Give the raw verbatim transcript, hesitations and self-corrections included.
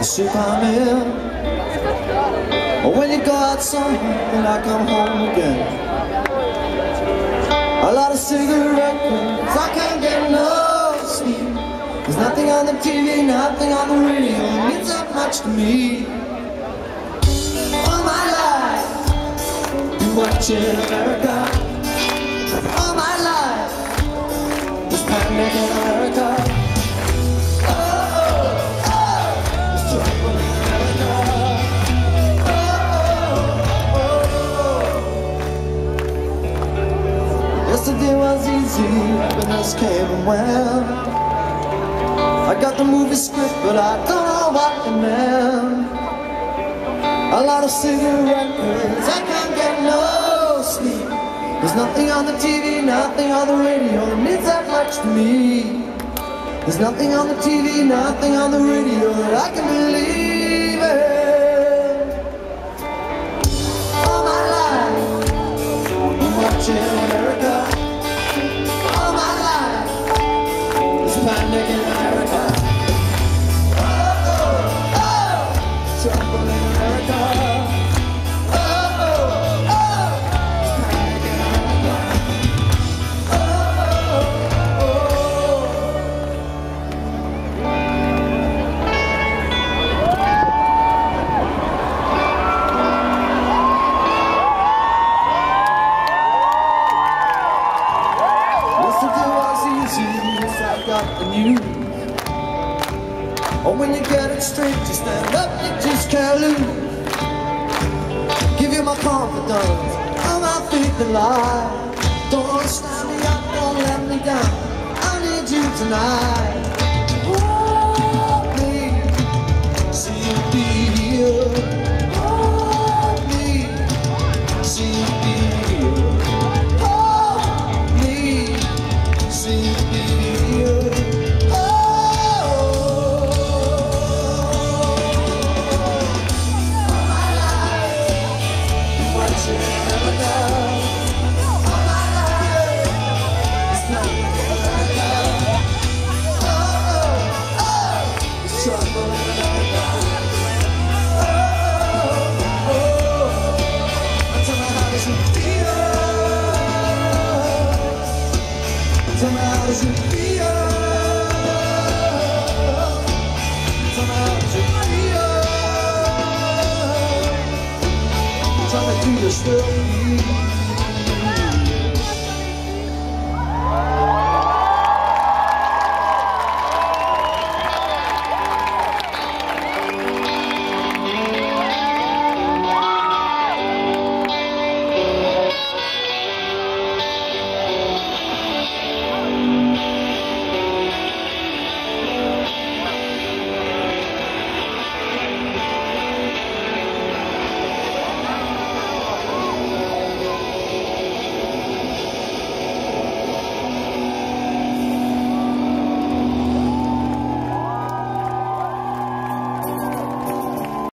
the shape I'm in. Or when you go out somewhere and I come home again. A lot of cigarette quits, I can't get no sleep. There's nothing on the T V, nothing on the radio, it means that much to me. All my life, been watching America. All my life, this panic in America. Yesterday was easy, happiness came and went. I got the movie script, but I don't know what it meant. A lot of cigarette quits, I can't get no sleep. There's nothing on the T V, nothing on the radio, it means that much to me. There's nothing on the T V, nothing on the radio that I can believe in. All my life, I'm watching America. All my life, there's panic in America. Oh, oh, oh, trouble in America. Oh, oh, oh, there's panic in America. Oh, oh, oh. Yesterday was easy, yes I got the news. Or when you get it straight, you stand up, you just can't lose. Give you my confidence, all my faith in life. Don't stand me up, don't let me down, I need you tonight. Hold me, see you be here. Hold me, see you be here. Hold me, see you be here. Tell me how does it feel? Tell me how does it feel? Tell me do you still believe?